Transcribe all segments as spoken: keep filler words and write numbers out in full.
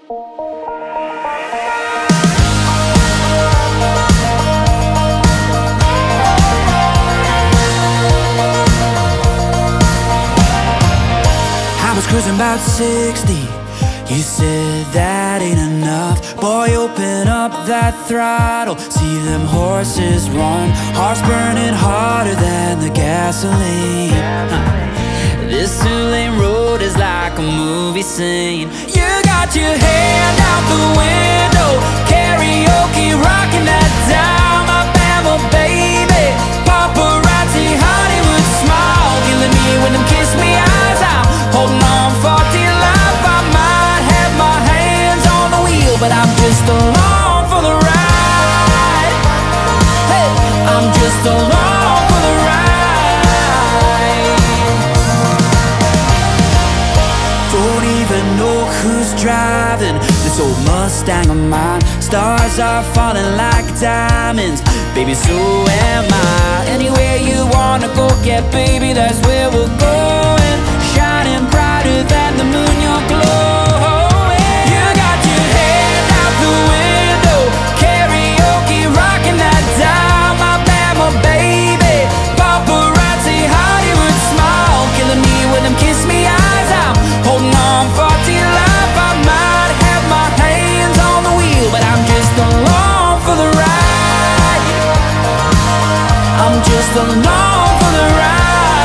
Cruising about sixty, you said that ain't enough. Boy, open up that throttle, see them horses run. Heart's burning harder than the gasoline. This two-lane road is like a movie scene. You got your hand out the window, karaoke, rocking that down, my Bama baby. Paparazzi, Hollywood smile, killing me when them kiss me eyes out. Holding on for dear life, I might have my hands on the wheel, but I'm just along for the ride. Hey, I'm just along for the ride. Don't even know who's driving this old Mustang of mine. Stars are falling like diamonds, baby, so am I. Anywhere you wanna go, get baby, that's where we're going. Shining brighter than the moon, you're glowing. You got your head out the window, karaoke, rocking that down, my Bama baby. Paparazzi, Hollywood smile, killing me with them kiss me eyes out. Holding on for dear life, I might have my hands on the wheel, but I'm just along for the ride. I'm just along for the ride.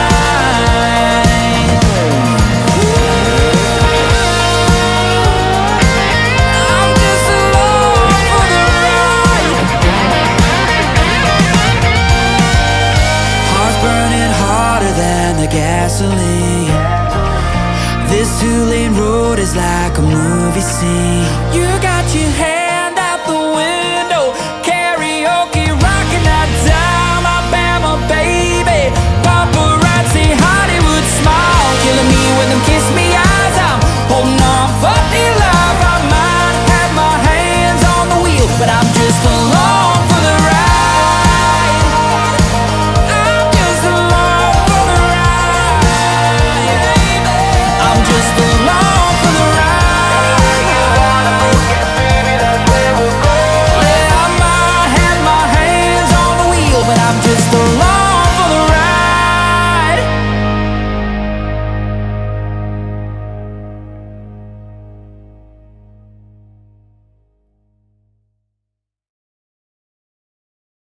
Gasoline. This two-lane road is like a movie scene. You got your hand out the window, karaoke, rocking that down, my Bama baby. Paparazzi, Hollywood smile, killing me with them kiss me eyes out. Holding on for dear life, I might have my hands on the wheel, but I'm just along for the ride. Just alone.